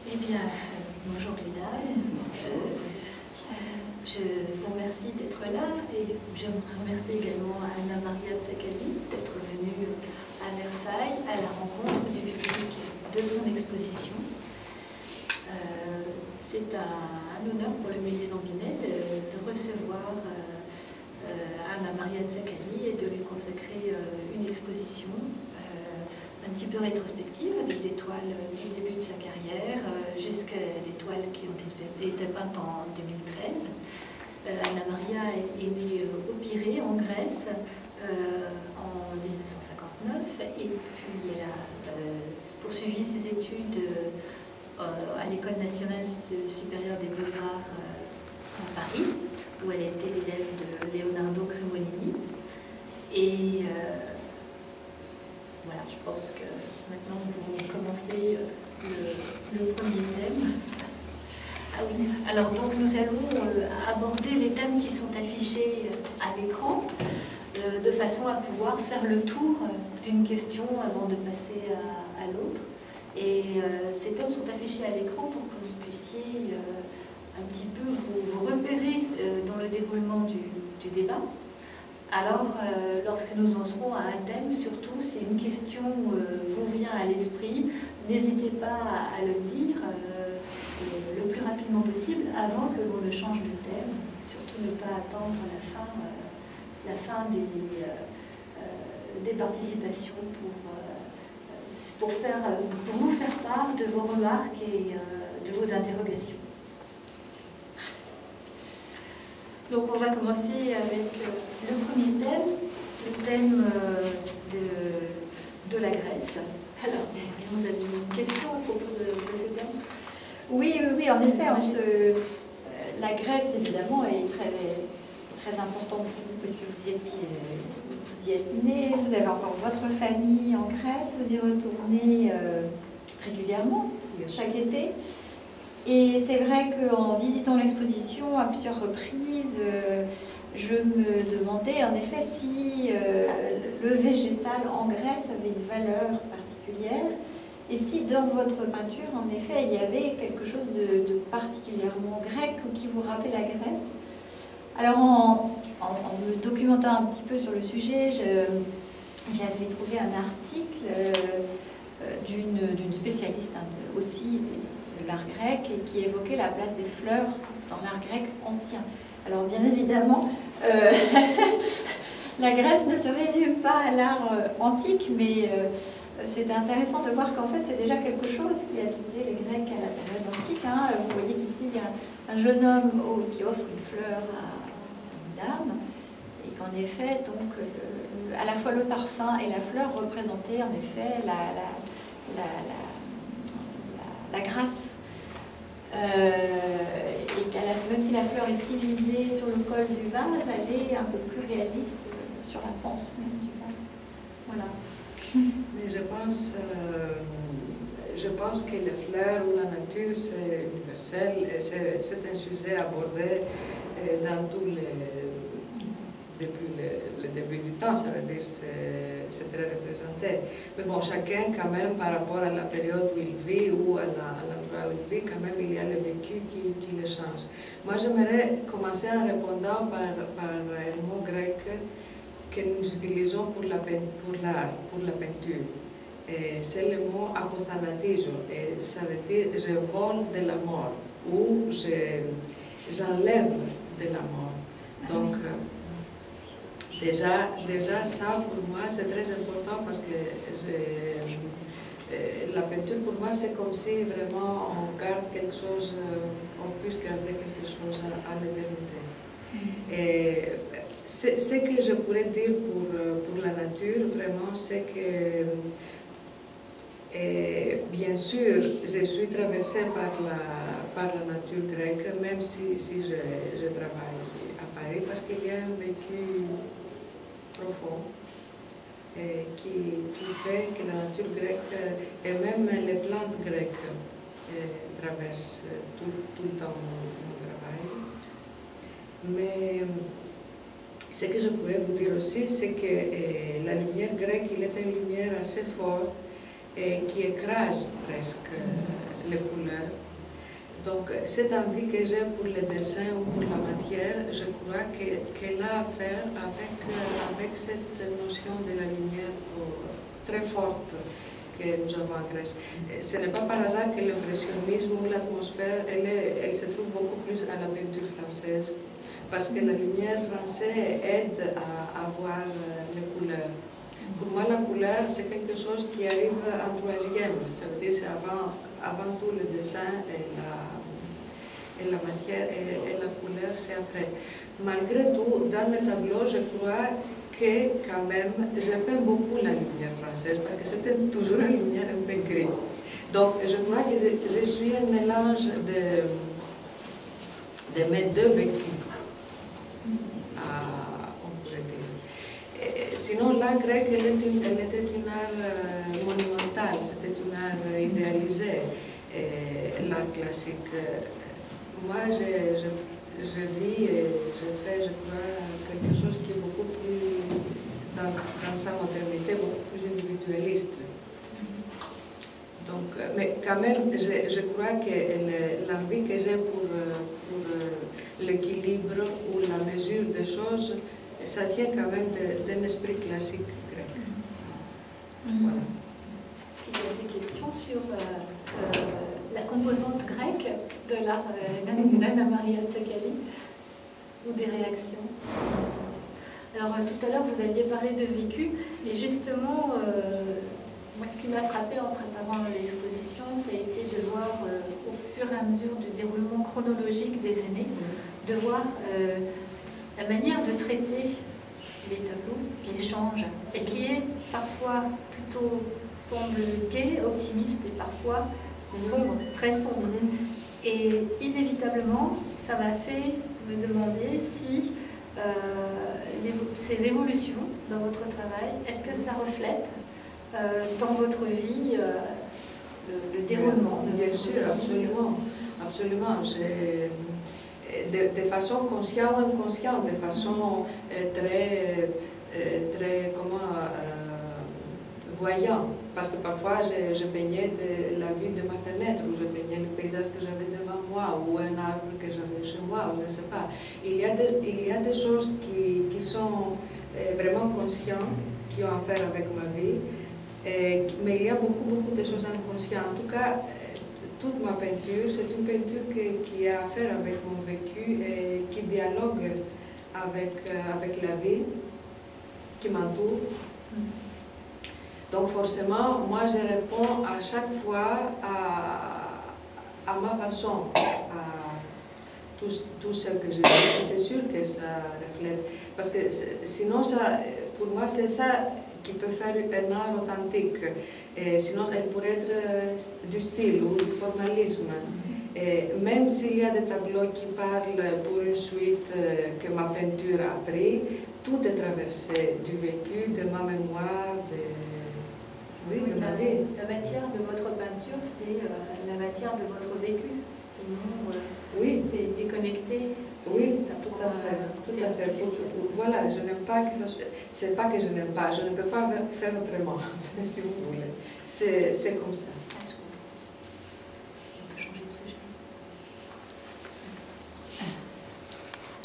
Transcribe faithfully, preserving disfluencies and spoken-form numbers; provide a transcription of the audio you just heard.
Eh bien, bonjour mesdames. Euh, je vous remercie d'être là et je remercie également Anna Maria Tsakhali d'être venue à Versailles à la rencontre du public de son exposition. Euh, C'est un, un honneur pour le musée Lambinet de, de recevoir euh, euh, Anna Maria Tsakhali et de lui consacrer euh, une exposition un petit peu rétrospective, avec des toiles du début de sa carrière, euh, jusqu'à des toiles qui ont été, été peintes en deux mille treize. Euh, Anna Maria est, est née euh, au Pirée, en Grèce, euh, en mille neuf cent cinquante-neuf, et puis elle a euh, poursuivi ses études euh, à l'École nationale supérieure des beaux-arts euh, à Paris, où elle a été l'élève de Leonardo Cremonini. Et euh, Voilà, je pense que maintenant nous pouvons commencer le, le premier thème. Ah oui, alors donc nous allons euh, aborder les thèmes qui sont affichés à l'écran euh, de façon à pouvoir faire le tour d'une question avant de passer à, à l'autre. Et euh, ces thèmes sont affichés à l'écran pour que vous puissiez euh, un petit peu vous, vous repérer euh, dans le déroulement du, du débat. Alors, euh, lorsque nous en serons à un thème, surtout si une question euh, vous vient à l'esprit, n'hésitez pas à, à le dire euh, le, le plus rapidement possible avant que l'on ne change de thème. Surtout ne pas attendre la fin, euh, la fin des, euh, euh, des participations pour, euh, pour, faire, pour vous faire part de vos remarques et euh, de vos interrogations. Donc on va commencer avec le premier thème, le thème de, de la Grèce. Alors, vous avez une question à propos de, de ce thème? Oui, oui, oui, en effet, on se... la Grèce, évidemment, est très, très importante pour vous, parce que vous y, étiez, vous y êtes né, vous avez encore votre famille en Grèce, vous y retournez euh, régulièrement, chaque été. Et c'est vrai qu'en visitant l'exposition à plusieurs reprises, euh, je me demandais en effet si euh, le végétal en Grèce avait une valeur particulière et si dans votre peinture, en effet, il y avait quelque chose de, de particulièrement grec ou qui vous rappelait la Grèce. Alors, en, en, en me documentant un petit peu sur le sujet, j'avais trouvé un article euh, d'une spécialiste hein, aussi de l'art grec et qui évoquait la place des fleurs dans l'art grec ancien. Alors bien évidemment, euh, la Grèce ne se résume pas à l'art euh, antique, mais euh, c'est intéressant de voir qu'en fait c'est déjà quelque chose qui habitait les Grecs à la période antique. Hein. Vous voyez qu'ici il y a un jeune homme oh, qui offre une fleur à une dame, et qu'en effet, donc, le, à la fois le parfum et la fleur représentaient en effet la, la, la, la La, la grâce, euh, et qu'à la, même si la fleur est stylisée sur le col du vase, elle est un peu plus réaliste sur la panse même du vase. Voilà. Mais je pense, euh, je pense que les fleurs ou la nature, c'est universel et c'est un sujet abordé dans tous les... depuis le, le début du temps, ça veut dire que c'est très représenté. Mais bon, chacun, quand même, par rapport à la période où il vit ou à l'endroit où il vit, quand même, il y a le vécu qui, qui le change. Moi, j'aimerais commencer en répondant par, par un mot grec que nous utilisons pour la, pour l'art, pour la peinture. C'est le mot apothanatismo, et ça veut dire je vole de la mort, ou j'enlève de la mort. Donc, Déjà, déjà, ça pour moi c'est très important parce que je, je, la peinture pour moi c'est comme si vraiment on garde quelque chose, on puisse garder quelque chose à, à l'éternité. Et ce que je pourrais dire pour, pour la nature vraiment c'est que et bien sûr je suis traversée par la, par la nature grecque même si, si je, je travaille à Paris parce qu'il y a un vécu profond et qui, qui fait que la nature grecque et même les plantes grecques eh, traversent tout, tout le temps mon, mon travail. Mais ce que je pourrais vous dire aussi, c'est que eh, la lumière grecque, il est une lumière assez forte et qui écrase presque euh, les couleurs. Donc, cette envie que j'ai pour le dessin ou pour la matière, je crois qu'elle a à faire avec, euh, avec cette notion de la lumière très forte que nous avons en Grèce. Ce n'est pas par hasard que l'impressionnisme ou l'atmosphère, elle, elle se trouve beaucoup plus à la peinture française, parce que la lumière française aide à, à voir les couleurs. Pour moi, la couleur, c'est quelque chose qui arrive en troisième, ça veut dire c'est avant, avant tout le dessin et la, et la matière et, et la couleur, c'est après. Malgré tout, dans mes tableaux, je crois que quand même, j'aime beaucoup la lumière française parce que c'était toujours une lumière un peu grise. Donc, je crois que je, je suis un mélange de, de mes deux vécus, ah, on pourrait dire. Et, sinon, l'art grec, elle était, elle était une art euh, monumentale, c'était une art idéalisé, l'art classique. Moi, je, je, je vis et je fais, je crois, quelque chose qui est beaucoup plus, dans, dans sa modernité, beaucoup plus individualiste. Donc, mais quand même, je, je crois que l'envie que j'ai pour, pour l'équilibre ou la mesure des choses, ça tient quand même d'un esprit classique grec. Voilà. Est-ce qu'il y a des questions sur euh, euh, la composante grecque de l'art euh, d'Anna-Maria Tsakali ou des réactions? Alors euh, tout à l'heure vous aviez parlé de vécu et justement euh, moi ce qui m'a frappé en préparant l'exposition ça a été de voir euh, au fur et à mesure du déroulement chronologique des années de voir euh, la manière de traiter les tableaux qui changent et qui est parfois plutôt semble gai, optimiste et parfois sombre, très sombre. Et inévitablement, ça m'a fait me demander si euh, les, ces évolutions dans votre travail, est-ce que ça reflète euh, dans votre vie euh, le, le déroulement de Bien votre sûr, vie. absolument. Absolument. De, de façon consciente ou inconsciente, de façon euh, très, euh, très comment, euh, voyant. Parce que parfois, je, je baignais de la vue de ma fenêtre, ou je baignais le paysage que j'avais devant moi, ou un arbre que j'avais chez moi, ou je ne sais pas. Il y a, de, il y a des choses qui, qui sont euh, vraiment conscientes, qui ont à faire avec ma vie, et, mais il y a beaucoup, beaucoup de choses inconscientes. En tout cas, toute ma peinture, c'est une peinture qui, qui a à faire avec mon vécu et qui dialogue avec, avec la vie qui m'entoure. Donc forcément, moi je réponds à chaque fois à, à ma façon, à tout, tout ce que je vis. C'est sûr que ça reflète, parce que sinon, ça, pour moi, c'est ça qui peut faire un art authentique. Et sinon, elle pourrait être du style ou du formalisme. Et même s'il y a des tableaux qui parlent pour une suite que ma peinture a pris, tout est traversé du vécu, de ma mémoire, de, oui, oui, de la, ma vie. la matière de votre peinture, c'est euh, la matière de votre vécu. Sinon, euh, oui. c'est déconnecté. Oui, ça tout prend, à fait. euh, Tout à fait. Pour, pour, voilà, je n'aime pas que ça soit... C'est pas que je n'aime pas, je ne peux pas faire autrement, si vous voulez. C'est comme ça. Ah,